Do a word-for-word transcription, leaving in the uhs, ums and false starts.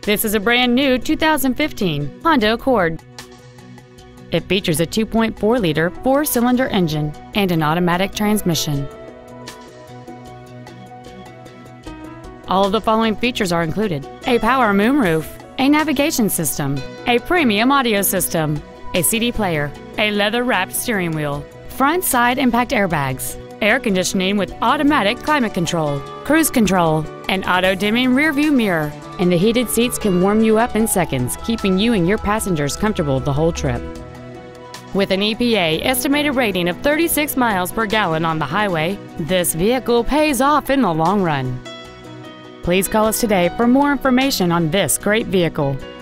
This is a brand new two thousand fifteen Honda Accord. It features a two point four liter four-cylinder engine and an automatic transmission. All of the following features are included: a power moonroof, a navigation system, a premium audio system, a C D player, a leather-wrapped steering wheel, front side impact airbags, air conditioning with automatic climate control, cruise control, an auto-dimming rearview mirror, and the heated seats can warm you up in seconds, keeping you and your passengers comfortable the whole trip. With an E P A estimated rating of thirty-six miles per gallon on the highway, this vehicle pays off in the long run. Please call us today for more information on this great vehicle.